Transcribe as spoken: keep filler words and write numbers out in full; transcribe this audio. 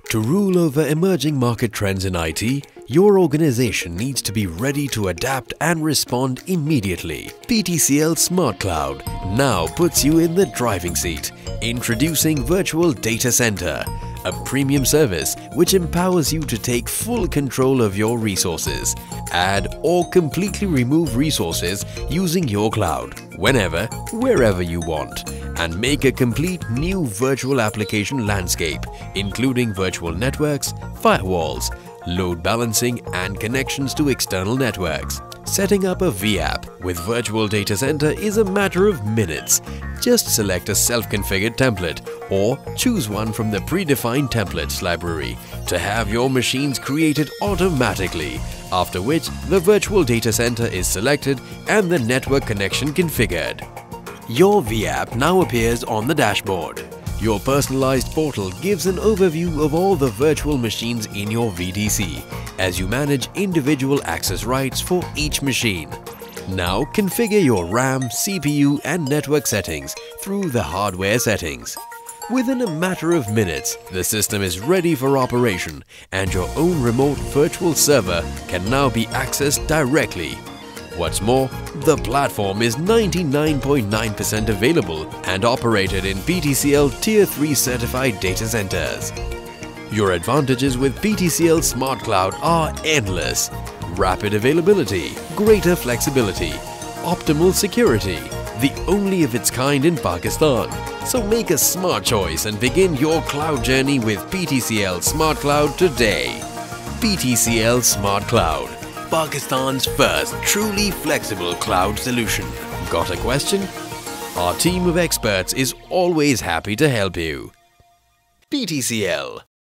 To rule over emerging market trends in I T, your organization needs to be ready to adapt and respond immediately. P T C L Smart Cloud now puts you in the driving seat. Introducing Virtual Data Center, a premium service which empowers you to take full control of your resources, add or completely remove resources using your cloud, whenever, wherever you want, and make a complete new virtual application landscape, including virtual networks, firewalls, load balancing and connections to external networks. Setting up a V app with Virtual Data Center is a matter of minutes. Just select a self-configured template or choose one from the predefined templates library to have your machines created automatically, after which the Virtual Data Center is selected and the network connection configured. Your V app now appears on the dashboard. Your personalized portal gives an overview of all the virtual machines in your V D C as you manage individual access rights for each machine. Now configure your RAM, C P U and network settings through the hardware settings. Within a matter of minutes, the system is ready for operation and your own remote virtual server can now be accessed directly. What's more, the platform is ninety-nine point nine percent available and operated in P T C L Tier three certified data centers. Your advantages with P T C L Smart Cloud are endless. Rapid availability, greater flexibility, optimal security, the only of its kind in Pakistan. So make a smart choice and begin your cloud journey with P T C L Smart Cloud today. P T C L Smart Cloud, Pakistan's first truly flexible cloud solution. Got a question? Our team of experts is always happy to help you. P T C L